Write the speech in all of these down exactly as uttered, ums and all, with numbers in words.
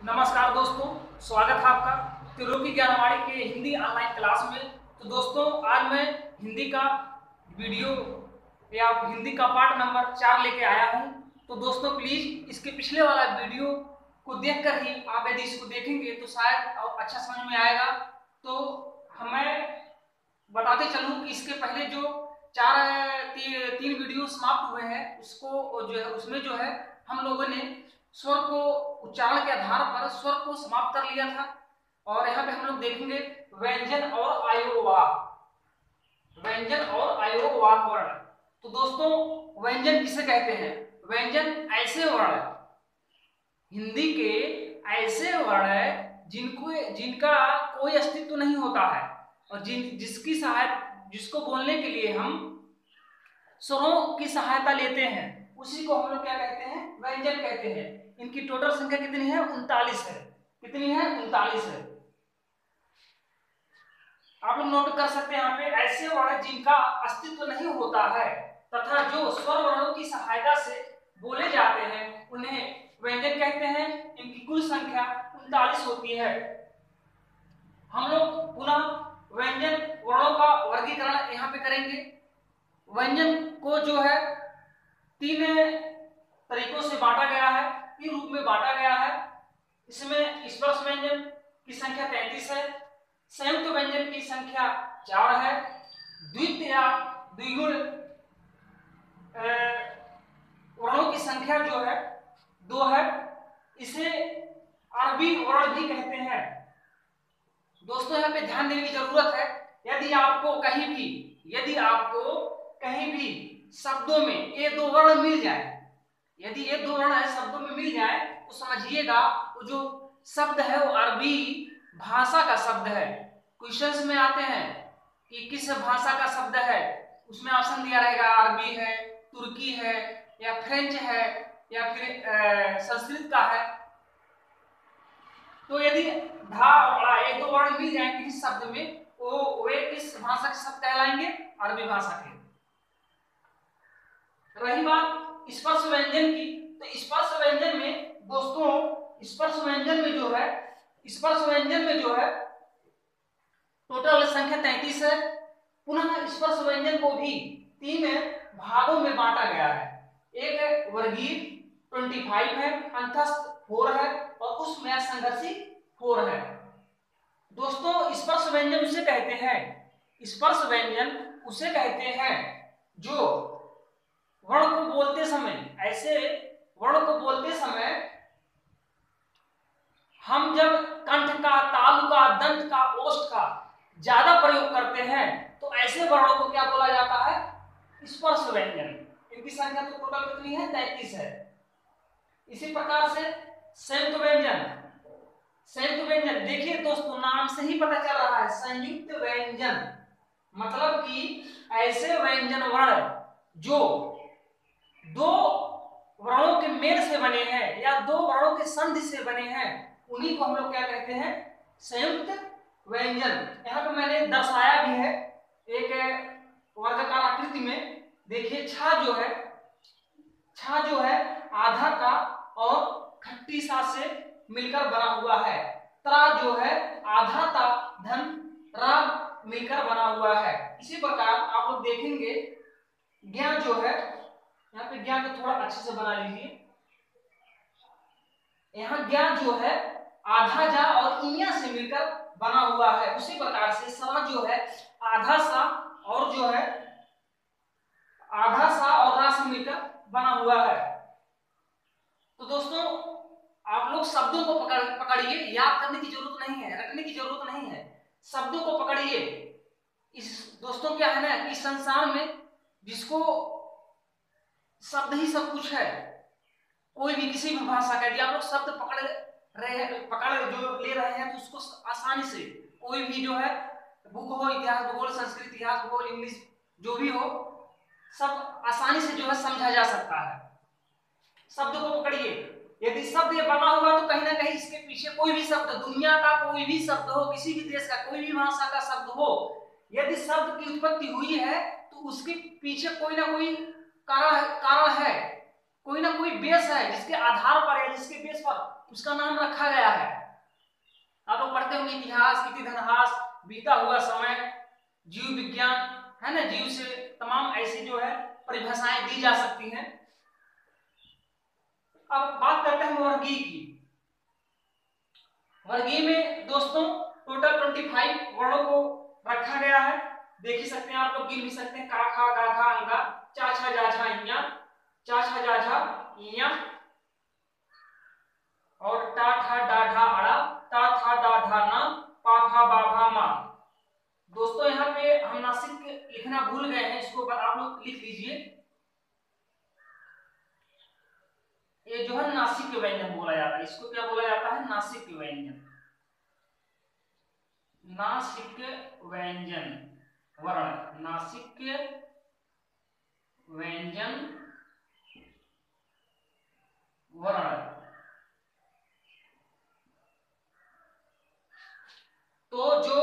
नमस्कार दोस्तों, स्वागत है आपका त्रिलोकी ज्ञानवाणी के हिंदी ऑनलाइन क्लास में। तो दोस्तों, आज मैं हिंदी का वीडियो या हिंदी का पार्ट नंबर चार लेके आया हूं। तो दोस्तों, प्लीज इसके पिछले वाला वीडियो को देखकर ही आप यदि इसको देखेंगे तो शायद अच्छा समझ में आएगा। तो हमें बताते चलूं कि इसके पहले जो चार ती, तीन वीडियो समाप्त हुए हैं, उसको जो है उसमें जो है हम लोगों ने स्वर को उच्चारण के आधार पर स्वर को समाप्त कर लिया था। और यहाँ पे हम लोग देखेंगे व्यंजन और आयोगवाह, व्यंजन और आयोगवाह वर्ण। तो दोस्तों, व्यंजन किसे कहते हैं? व्यंजन ऐसे वर्ण, हिंदी के ऐसे वर्ण है जिनको जिनका कोई अस्तित्व नहीं होता है और जिन जिसकी सहायता जिसको बोलने के लिए हम स्वरों की सहायता लेते हैं, उसी को हम लोग क्या कहते हैं? व्यंजन कहते हैं। इनकी टोटल संख्या कितनी है? उनतालीस है। कितनी है? उनतालीस है। आप लोग नोट कर सकते हैं यहाँ पे, ऐसे वर्ण जिनका अस्तित्व नहीं होता है तथा जो स्वर वर्णों की सहायता से बोले जाते हैं उन्हें व्यंजन कहते हैं। इनकी कुल संख्या उनतालीस होती है। हम लोग पुनः व्यंजन वर्णों का वर्गीकरण यहाँ पे करेंगे। व्यंजन को जो है तीन तरीकों से बांटा गया है, तीन रूप में बांटा गया है। इसमें स्पर्श व्यंजन की संख्या तैंतीस है, संयुक्त व्यंजन की संख्या चार है, द्वितीय या द्विगुण वर्णों की संख्या जो है दो है। इसे अरबी वर्ण भी कहते हैं। दोस्तों, यहाँ पे ध्यान देने की जरूरत है, यदि आपको कहीं भी यदि आपको कहीं भी शब्दों में ये दो वर्ण मिल जाए, यदि ये दो वर्ण है शब्दों में मिल जाए, तो समझिएगा वो जो शब्द है वो अरबी भाषा का शब्द है। क्वेश्चंस में आते हैं कि किस भाषा का शब्द है, उसमें ऑप्शन दिया रहेगा अरबी है, तुर्की है, या फ्रेंच है, या फिर संस्कृत का है। तो यदि धा और ये दो वर्ण मिल जाए किसी शब्द में, वो वे किस भाषा के शब्द कहलाएंगे? अरबी भाषा के। रही बात स्पर्श व्यंजन की, तो स्पर्श व्यंजन में दोस्तों, स्पर्श व्यंजन में जो है स्पर्श व्यंजन में जो है टोटल संख्या तैंतीस है। पुनः स्पर्श व्यंजन को भी तीन भागों में बांटा गया है। एक वर्गीय पच्चीस है, अंतस्थ चार है और उसमें संघर्षी चार है। दोस्तों, स्पर्श व्यंजन उसे कहते हैं स्पर्श व्यंजन उसे कहते हैं जो वर्ण को बोलते समय, ऐसे वर्ण को बोलते समय हम जब कंठ का, तालु का, दंत का, ओष्ठ का ज्यादा प्रयोग करते हैं, तो ऐसे वर्णों को क्या बोला जाता है? स्पर्श व्यंजन। इनकी संख्या तो टोटल कितनी है? तैंतीस है। इसी प्रकार से संयुक्त व्यंजन संयुक्त व्यंजन देखिए दोस्तों, नाम से ही पता चल रहा है संयुक्त व्यंजन, मतलब कि ऐसे व्यंजन वर्ण जो दो वर्णों के मेल से बने हैं या दो वर्णों के संधि से बने हैं, उन्हीं को हम लोग क्या कहते हैं? संयुक्त व्यंजन। यहाँ पे मैंने दर्शाया भी है एक वर्गाकार आकृति में। देखिए, छा जो है छा जो है आधा का और खट्टी सा से मिलकर बना हुआ है। त्रा जो है आधा ता धन रा मिलकर बना हुआ है। इसी प्रकार आप लोग देखेंगे ज्ञा जो है, यहाँ पे ज्ञा को थोड़ा अच्छे से बना लीजिए। यहाँ ज्ञा जो है आधा जा और इया से मिलकर बना हुआ है। उसी प्रकार से सा जो है आधा सा और जो है आधा सा और रा से मिलकर बना हुआ है। तो दोस्तों, आप लोग शब्दों को पकड़ पकड़िए, याद करने की जरूरत नहीं है, रखने की जरूरत नहीं है। शब्दों को पकड़िए। इस दोस्तों क्या है ना कि संसार में जिसको शब्द ही सब कुछ है, कोई भी किसी भी भाषा का यदि आप लोग शब्द पकड़ रहे पकड़ जो ले रहे हैं, तो उसको आसानी से कोई भी जो है बुक हो, इतिहास भूगोल, संस्कृत इतिहास भूगोल, इंग्लिश जो भी हो, सब आसानी से जो है समझा जा सकता है। शब्द को पकड़िए। यदि शब्द ये बना हुआ तो कहीं ना कहीं इसके पीछे कोई भी शब्द, दुनिया का कोई भी शब्द हो, किसी भी देश का कोई भी भाषा का शब्द हो, यदि शब्द की उत्पत्ति हुई है तो उसके पीछे कोई ना कोई कारण कारण है, कोई ना कोई बेस है, जिसके आधार पर या जिसके बेस पर उसका नाम रखा गया है। आप लोग पढ़ते होंगे इतिहास, इतिहास, बीता हुआ समय, जीव विज्ञान, है ना, जीव से तमाम ऐसी जो है परिभाषाएं दी जा सकती हैं। अब बात करते हैं वर्गीय की। वर्गीय में दोस्तों टोटल पच्चीस वर्णों को रखा गया है। देख ही सकते हैं आप लोग, गिन भी सकते हैं, का खा गा घा अंगा, चा छा जा झा इया, चा छा जा झा इया, और टा ठा डा ढा अड़ा, ता था दा धा ना, पा फा बा भा मा। दोस्तों यहाँ पे हम नासिक लिखना भूल गए हैं, इसको आप लोग लिख लीजिए। ये जो है नासिक व्यंजन बोला जाता है, इसको क्या बोला जाता है? नासिक व्यंजन। नासिक व्यंजन वर्ण, नासिक व्यंजन वर्ण। तो जो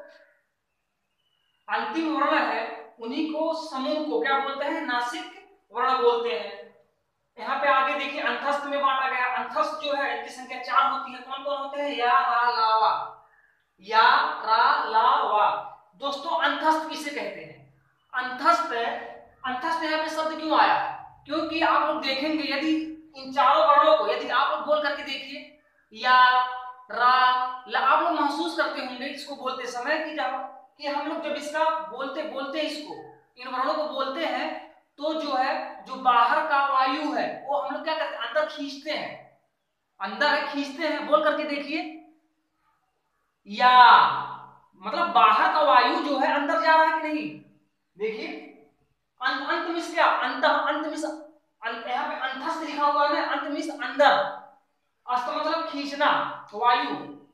अंतिम वर्ण है उन्हीं को, समूह को क्या बोलते हैं? नासिक वर्ण बोलते हैं। यहाँ पे आगे देखिए अंतस्थ में बांटा गया। अंतस्थ जो है इनकी संख्या चार होती है। कौन कौन होते हैं? या, रा, ला, वा। या, रा, ला, वा। दोस्तों अंतस्थ किसे कहते हैं? अंतस्थ, अंतस्थ यहाँ पे शब्द क्यों आया? क्योंकि आप लोग देखेंगे यदि इन चारों वर्णों को यदि आप लोग बोल करके देखिए, या, रा, ला, आप लोग महसूस करते होंगे इसको बोलते समय कि जब कि हम लोग जब इसका बोलते बोलते इसको इन वर्णों को बोलते हैं तो जो है जो बाहर का वायु है वो हम लोग क्या करते हैं? अंदर खींचते हैं, अंदर खींचते हैं। बोल करके देखिए, या मतलब बाहर का वायु जो है अंदर जा रहा है कि नहीं? देखिए अंत, अंत मिस क्या? अंत, अंत मिस अंत, यहाँ पे अंतस्थ लिखा हुआ है ना, अंत मिस अंदर, अस्त मतलब खींचना, वायु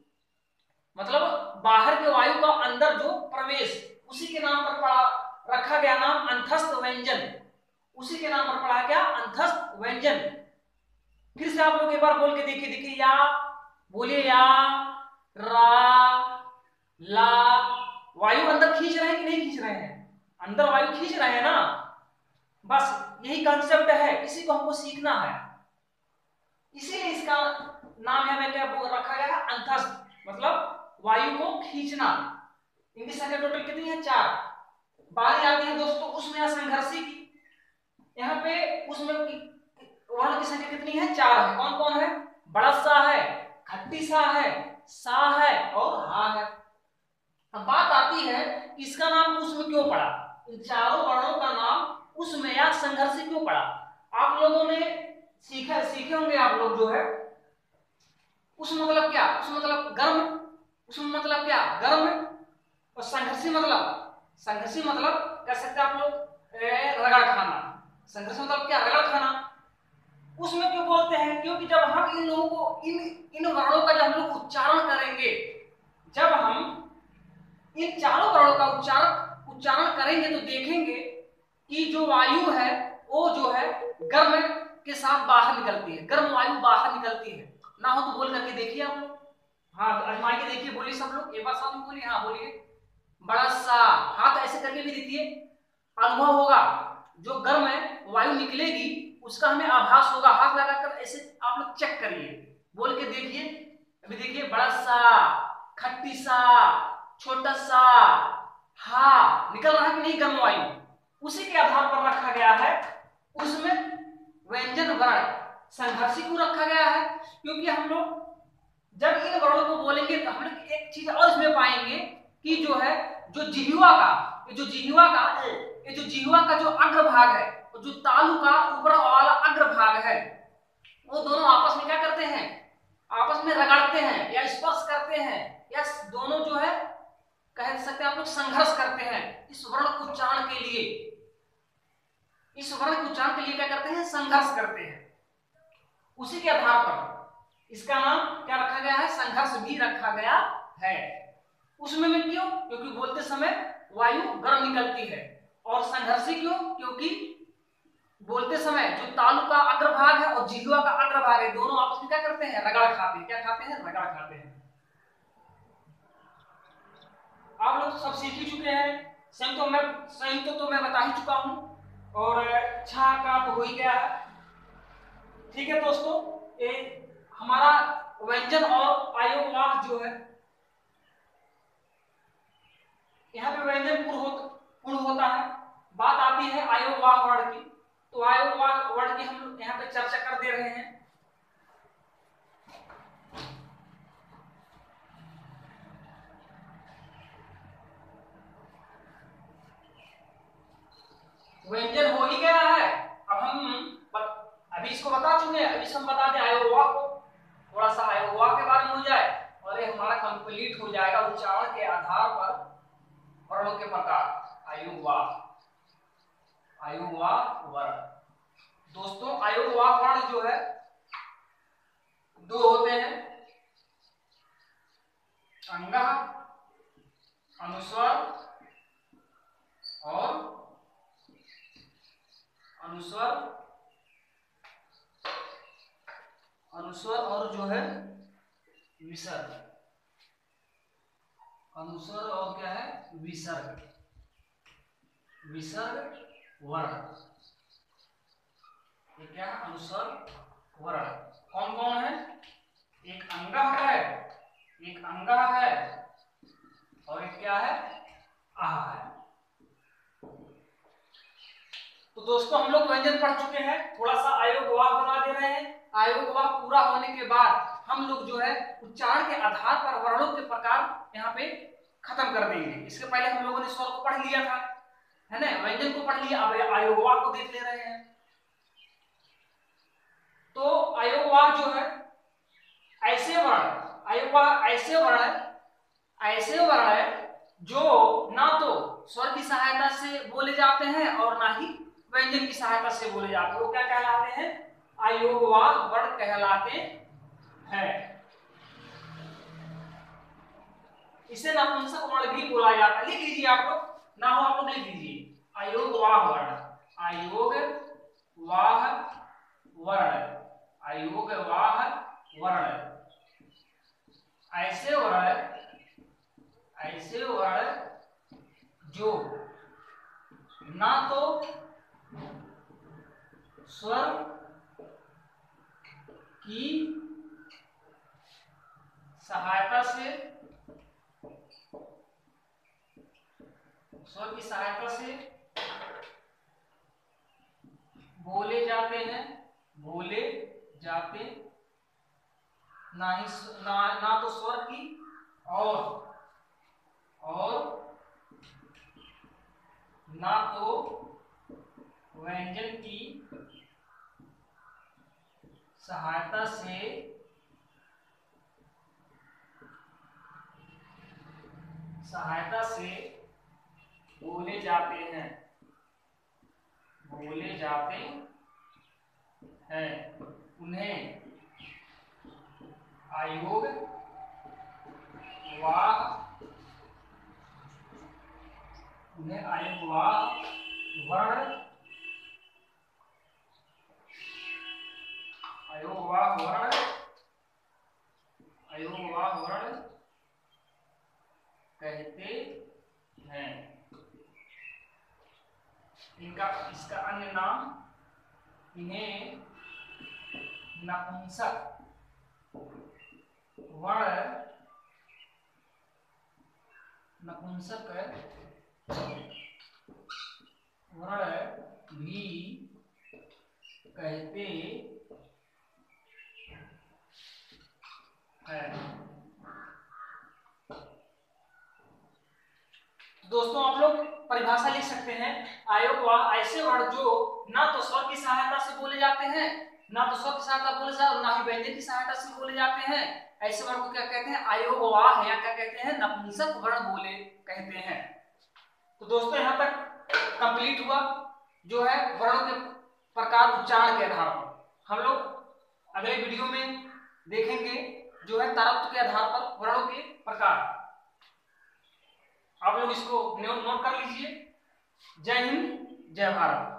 मतलब बाहर के वायु का अंदर जो प्रवेश, उसी के नाम पर पड़ा रखा गया नाम अंतस्थ व्यंजन। उसी के नाम पर पड़ा क्या? अंतस्थ व्यंजन। फिर से आप लोग एक बार बोल के देखिए, देखिए या, बोलिए या, रा, ला, वायु अंदर खींच रहे हैं कि नहीं खींच रहे हैं? अंदर वायु खींच रहे हैं ना। बस यही कॉन्सेप्ट है, इसी को हमको सीखना है। इसीलिए इसका नाम है क्या रखा गया? अंतस्थ मतलब वायु को खींचना। इनकी संख्या टोटल कितनी है? चार। बारी आती है दोस्तों उसमें संघर्षी की। यहाँ पे उसमें वर्ण की संख्या कितनी है? चार है। कौन कौन है? बड़ा सा है, खट्टी सा है, सा है और हा है। अब बात आती है इसका नाम उसमें क्यों पड़ा? इन चारों वर्णों का नाम उसमें या संघर्षी क्यों पड़ा? आप लोगों ने सीखा सीखे होंगे आप लोग जो है उस मतलब क्या? उस मतलब गर्म, उसमें मतलब क्या? गर्म। और संघर्षी मतलब संघर्षी मतलब कह सकते हैं आप लोग रगड़ खाना। संघर्ष मतलब क्या? रगड़ खाना। उसमें क्यों बोलते हैं? क्योंकि जब हम इन लोगों को इन इन वर्णों का जब हम लोग उच्चारण करेंगे, जब हम इन चारों वर्णों का उच्चारण उच्चारण करेंगे तो देखेंगे कि जो वायु है वो जो है गर्म के साथ बाहर निकलती है, गर्म वायु बाहर निकलती है। ना हो तो बोल करके देखिए आप लोग। हाँ आजमा के देखिए, बोलिए सब लोग एक बार साथ में बोलिए। हाँ बोलिए। बड़ा सा हाथ ऐसे करके भी देखिए, अनुभव होगा जो गर्म है वायु निकलेगी उसका हमें आभास होगा। हाथ लगाकर ऐसे आप लोग चेक करिए, बोल के देखिए। अभी देखिए, बड़ा सा, खट्टी सा, छोटा सा, हा निकल रहा है कि नहीं गर्म वायु? उसी के आधार पर रखा गया है उसमें व्यंजन वर्ण। संघर्षी क्यों रखा गया है? क्योंकि हम लोग जब इन वर्णों को बोलेंगे तो हम लोग एक चीज और इसमें पाएंगे कि जो है जो जिह्वा का ये जो जिह्वा का ये जो जिह्वा का जो अग्रभाग है और जो तालु का ऊपर वाला अग्रभाग है वो दोनों आपस में क्या करते हैं? आपस में रगड़ते हैं या स्पर्श करते हैं या दोनों जो है कह सकते हैं आप लोग संघर्ष करते हैं इस वर्ण को उच्चारण के लिए। इस वर्ण के उच्चारण के लिए क्या करते हैं? संघर्ष करते हैं। उसी के आधार पर इसका नाम क्या रखा गया है? संघर्ष भी रखा गया है। उसमें में क्यों? क्योंकि बोलते समय वायु गर्म निकलती है। और संघर्षी क्यों? क्योंकि बोलते समय जो तालु का अग्रभाग है और जिह्वा का अग्रभाग है दोनों आपस में क्या करते हैं? रगड़ खाते हैं। क्या खाते हैं? रगड़ खाते हैं। आप लोग सब सीख ही चुके हैं। संयुक्त तो मैं संयुक्त तो, तो मैं बता ही चुका हूं और छा का तो हो ही गया है। ठीक है दोस्तों, ये हमारा व्यंजन और आयोगवाह जो है, यहाँ पे व्यंजन पूर्ण हो, पूर्ण होता है। बात आती है आयोगवाह वर्ण की, तो आयोगवाह वर्ण की हम लोग यहाँ पे चर्चा कर दे रहे हैं। व्यंजन हो ही गया है, अब हम अभी इसको बता चुके हैं, अभी हम बता दें आयोगवाह को, थोड़ा सा आयोगवाह के बारे में हो जाए और ये हमारा कंप्लीट हो जाएगा उच्चारण के आधार पर वर्णों के प्रकार। आयोगवाह, आयोगवाह वर्ण। दोस्तों आयोगवाह वर्ण जो है दो होते हैं, अंगः, अनुस्वर और अनुस्वर, अनुस्वर और जो है विसर्ग। अनुस्वर और क्या है, विसर्ग, विसर्ग वर्ण। ये क्या है, अनुस्वर वर्ण। कौन कौन है, एक अंगः है, एक अंगः है और एक क्या है, आह है। तो दोस्तों हम लोग व्यंजन पढ़ चुके हैं, थोड़ा सा आयोगवाह बता दे रहे हैं। आयोगवाह पूरा होने के बाद हम लोग जो है उच्चारण के आधार पर वर्णों के प्रकार यहाँ पे खत्म कर देंगे। इसके पहले हम लोगों ने स्वर को पढ़ लिया था, है ना, व्यंजन को पढ़ लिया, अब आयोगवाह को देख ले रहे हैं। तो आयोगवाह जो है ऐसे वर्ण, आयोगवाह ऐसे वर्ण है, ऐसे वर्ण है जो ना तो स्वर की सहायता से बोले जाते हैं और ना ही व्यंजन की सहायता से बोले जाते हैं। वो क्या कहलाते हैं, आयोगवाह वर्ण कहलाते हैं। इसे नपुंसक वर्ण भी बोला जाता है। लिख लीजिए आप लोग, ना हो आप लोग लिख लीजिए, आयोगवाह वर्ण, आयोगवाह वर्ण, आयोगवाह वर्ण। ऐसे वर्ण, ऐसे वर्ण जो ना तो स्वर की सहायता से, स्वर की सहायता से बोले जाते हैं, बोले जाते, ना ही ना, ना तो स्वर की और और ना तो व्यंजन की सहायता से सहायता से बोले जाते हैं, बोले जाते हैं। उन्हें आयोगवाह, उन्हें आयोगवाह वर्ण, आयोगवाह वर्ण, आयोगवाह वर्ण कहते हैं। इनका इसका अन्य नाम, इन्हें नपुंसक वर्ण, नपुंसक वर्ण भी कहते हैं। दोस्तों आप लोग परिभाषा लिख सकते हैं, आयोगवाह ऐसे वर्ण जो ना तो स्वर की सहायता से बोले जाते हैं, ना तो स्वर की सहायता बोले जाते हैं, ना ही व्यंजन की सहायता से बोले जाते हैं। ऐसे वर्ण को क्या कहते हैं, आयोगवाह, या क्या कहते हैं, नपुंसक वर्ण बोले कहते हैं। तो दोस्तों यहाँ तक कंप्लीट हुआ जो है वर्णों के प्रकार उच्चारण के आधार पर। हम लोग अगले वीडियो में देखेंगे जो है तारत्व के आधार पर वर्णों के प्रकार। आप लोग इसको नोट कर लीजिए। जय हिंद, जय भारत।